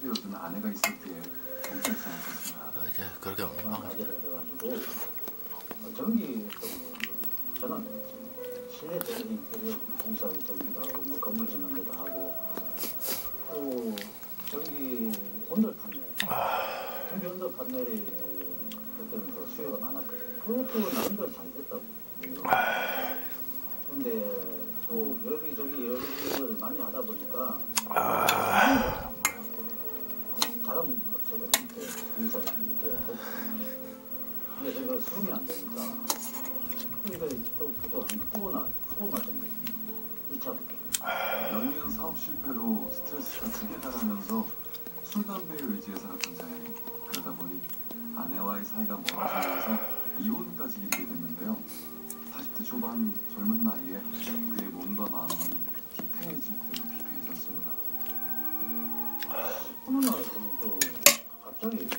되어준 아내가 있을 때의 행복했습니다. 이제 그렇게 엉망이지. 전기 저는 실내 전기 인테리어 공사 전기도 하고 뭐 건물 짓는 데도 하고 또 전기 온돌 판넬 전기 온돌 판넬이 그때는 더 수요가 많았거든요. 그것도 나름대로 잘 됐다고. 근데 또 여기저기 여기를 많이 하다 보니까 다른 업체들 이렇게 공사를 이렇게 했고 근데 저희가 수긍이 안 되니까 그러니까 또 후보만 정도 2차로 연이은 사업 실패로 스트레스가 크게 달하면서 술, 담배에 의지해 살았던 자연이 그러다 보니 아내와의 사이가 멀어지면서 이혼까지 이르게 됐는데요. 40대 초반 젊은 나이에 그의 몸과 마음은 피폐해질 대로 피폐해졌습니다. 어느 날 또 갑자기